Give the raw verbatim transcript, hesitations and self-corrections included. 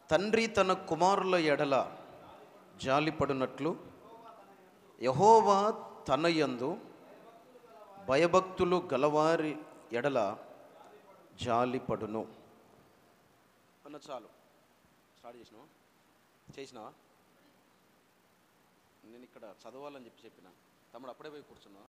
తండ్రి తన కుమారుల ఎడల జాలిపడినట్లు యెహోవా తన యందు భయభక్తులు గలవారి ఎడల జాలిపడును అన్న. చాలు, స్టార్ట్ చేసినావా? చేసినావా? నేను ఇక్కడ చదవాలని చెప్పి చెప్పిన తమ్ముడు అప్పుడే పోయి కూర్చున్నావా?